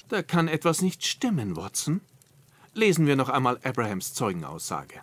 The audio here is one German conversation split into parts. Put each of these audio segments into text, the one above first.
Da kann etwas nicht stimmen, Watson. Lesen wir noch einmal Abrahams Zeugenaussage.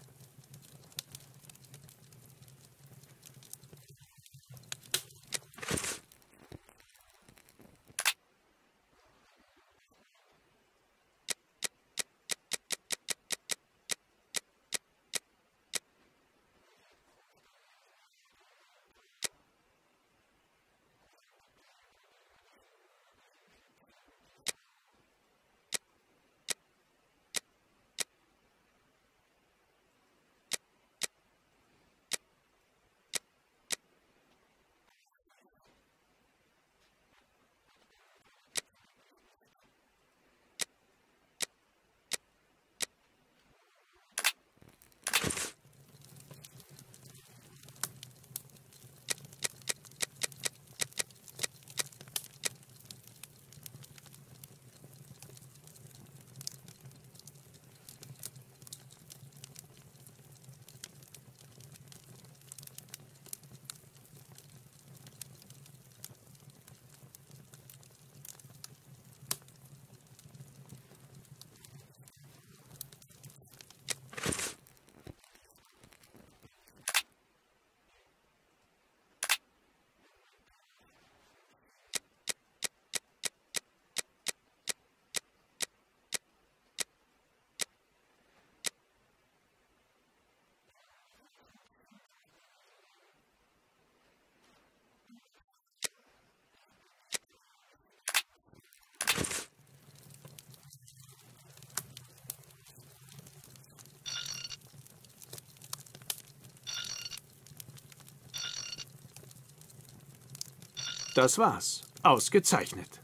Das war's. Ausgezeichnet.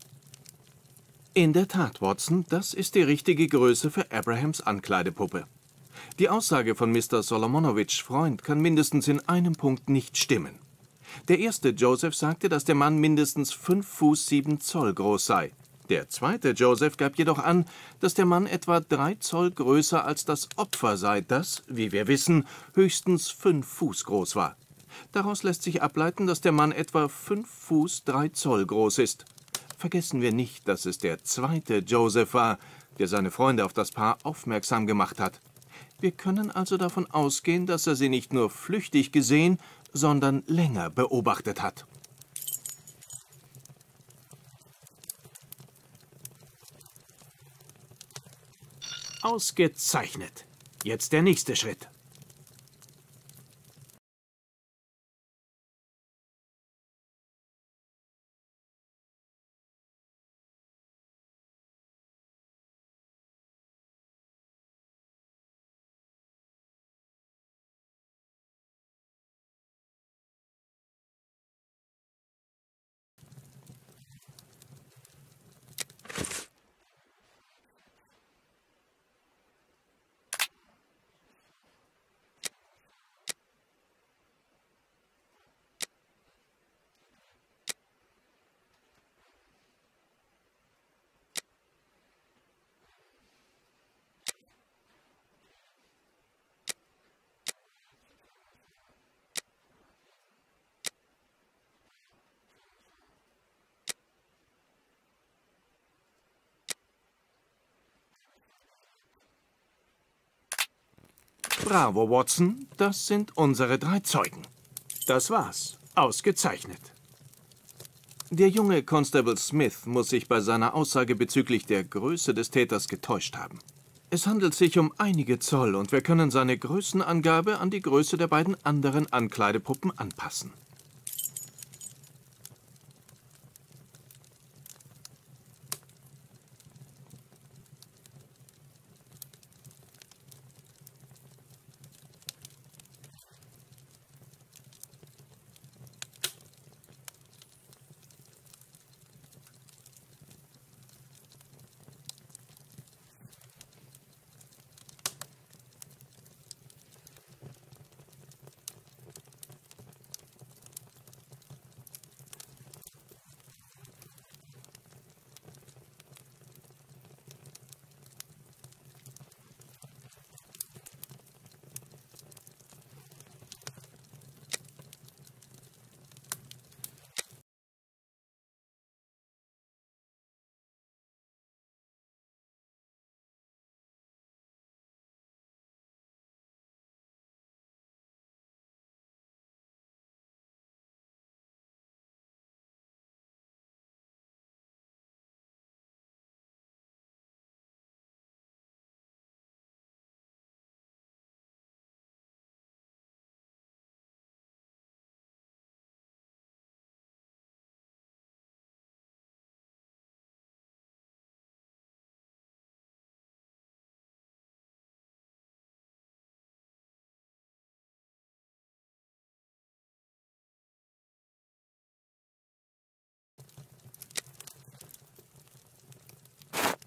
In der Tat, Watson, das ist die richtige Größe für Abrahams Ankleidepuppe. Die Aussage von Mr. Solomonowitschs Freund kann mindestens in einem Punkt nicht stimmen. Der erste Joseph sagte, dass der Mann mindestens 5 Fuß 7 Zoll groß sei. Der zweite Joseph gab jedoch an, dass der Mann etwa 3 Zoll größer als das Opfer sei, das, wie wir wissen, höchstens 5 Fuß groß war. Daraus lässt sich ableiten, dass der Mann etwa 5 Fuß 3 Zoll groß ist. Vergessen wir nicht, dass es der zweite Joseph war, der seine Freunde auf das Paar aufmerksam gemacht hat. Wir können also davon ausgehen, dass er sie nicht nur flüchtig gesehen, sondern länger beobachtet hat. Ausgezeichnet. Jetzt der nächste Schritt. Bravo, Watson. Das sind unsere 3 Zeugen. Das war's. Ausgezeichnet. Der junge Constable Smith muss sich bei seiner Aussage bezüglich der Größe des Täters getäuscht haben. Es handelt sich um einige Zoll und wir können seine Größenangabe an die Größe der beiden anderen Ankleidepuppen anpassen.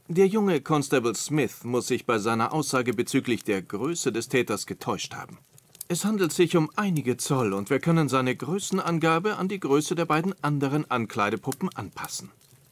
Der junge Constable Smith muss sich bei seiner Aussage bezüglich der Größe des Täters getäuscht haben. Es handelt sich um einige Zoll und wir können seine Größenangabe an die Größe der beiden anderen Ankleidepuppen anpassen.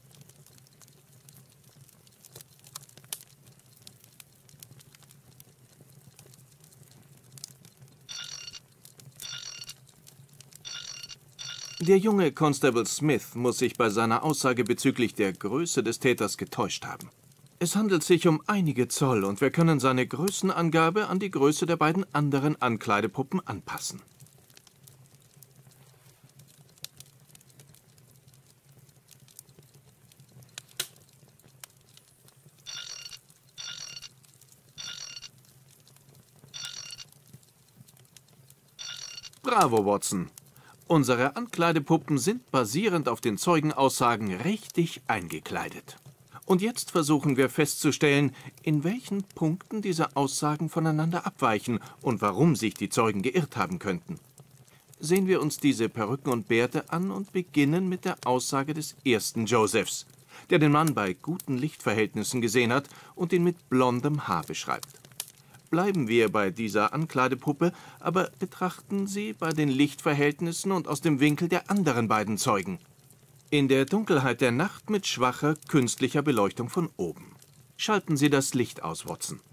Der junge Constable Smith muss sich bei seiner Aussage bezüglich der Größe des Täters getäuscht haben. Es handelt sich um einige Zoll und wir können seine Größenangabe an die Größe der beiden anderen Ankleidepuppen anpassen. Bravo, Watson! Unsere Ankleidepuppen sind basierend auf den Zeugenaussagen richtig eingekleidet. Und jetzt versuchen wir festzustellen, in welchen Punkten diese Aussagen voneinander abweichen und warum sich die Zeugen geirrt haben könnten. Sehen wir uns diese Perücken und Bärte an und beginnen mit der Aussage des ersten Josephs, der den Mann bei guten Lichtverhältnissen gesehen hat und ihn mit blondem Haar beschreibt. Bleiben wir bei dieser Ankleidepuppe, aber betrachten Sie bei den Lichtverhältnissen und aus dem Winkel der anderen beiden Zeugen. In der Dunkelheit der Nacht mit schwacher, künstlicher Beleuchtung von oben. Schalten Sie das Licht aus, Watson.